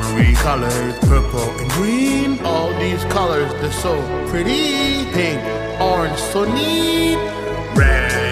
Armory colors, purple and green. All these colors, they're so pretty. Pink, orange, so neat. Red,